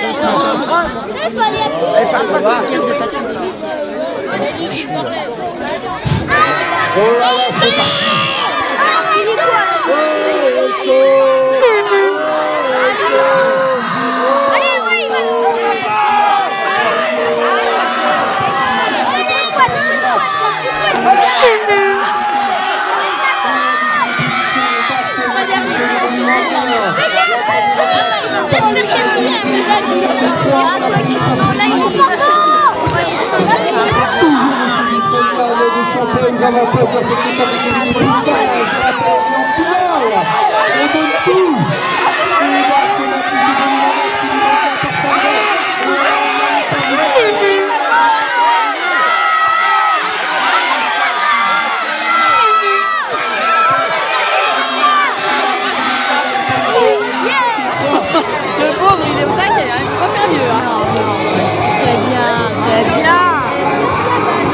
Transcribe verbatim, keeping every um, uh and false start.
Elle parle pas de tir de patin. Oh là là, c'est pas. Champion,